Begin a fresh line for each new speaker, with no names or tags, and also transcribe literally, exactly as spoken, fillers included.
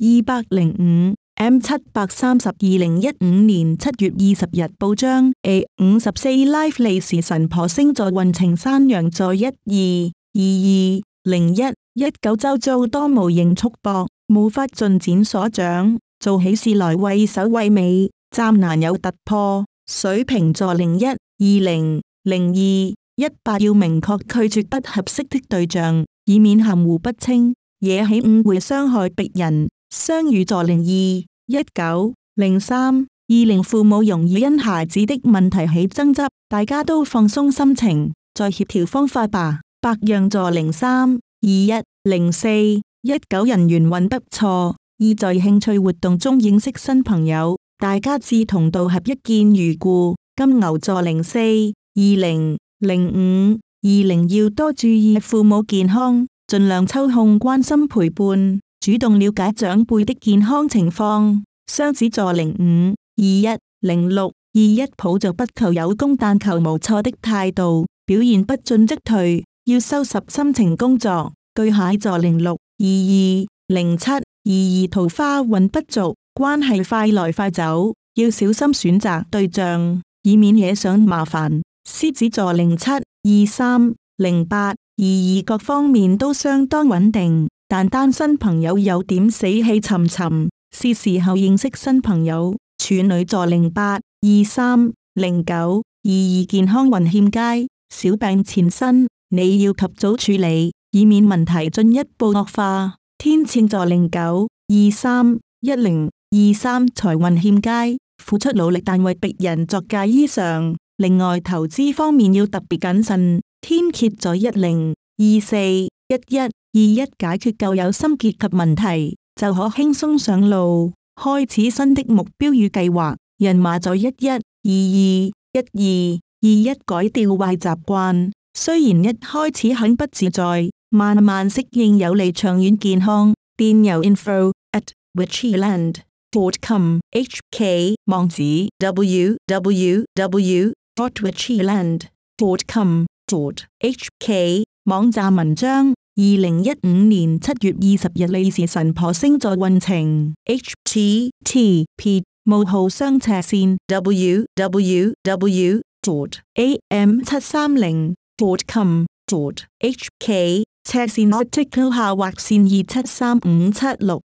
二百零五 M 七百三十二零一五年七月二十日報章 A 五十四 LIFE 利時神婆星座運程山羊座一二二二零一一九周遭多無形束縛，無法盡展所長，做起事來畏首畏尾，暫難有突破。水瓶座零一二零零二一八要明確拒絕不合適的對象，以免含糊不清，惹起誤會傷害別人。雙魚座零二一九零三二零父母容易因孩子的問題起爭執，大家都放鬆心情，再協調方法吧。白羊座零三二一零四一九人緣運不錯，意在興趣活動中認識新朋友，大家志同道合，一見如故。金牛座零四二零零五二零要多注意父母健康，盡量抽空關心陪伴，主動了解長輩的健康情況。雙子座零五二一零六二一抱着不求有功但求無錯的態度，表現不進則退，要收拾心情工作。巨蟹座零六二二零七二二桃花運不俗，關係快來快走，要小心選擇對象，以免惹上麻煩。獅子座零七二三零八二二各方面都相當穩定，但單身朋友有點死氣沉沉，是時候認識新朋友。處女座零八二三零九二二健康運欠佳，小病纏身，你要及早處理，以免問題進一步惡化。天秤座零九二三一零二三財運欠佳，付出努力但為別人作嫁衣裳。另外投資方面要特別謹慎。天蠍座一零二四一一二一解決舊有心結及問題，就可輕鬆上路，開始新的目標與計劃。人馬座一一二二一二二一改掉壞習慣，雖然一開始很不自在，慢慢適應有利長遠健康。電郵 info at witchyland dot com H K 網址 w w w dot witchyland dot com dot H K 網站文章二零一五年七月二十日利時神婆星座運程 H T T P 冒號雙斜線 w w w dot a m 七三零 dot com dot H K 斜線 article 下劃線二七三五七六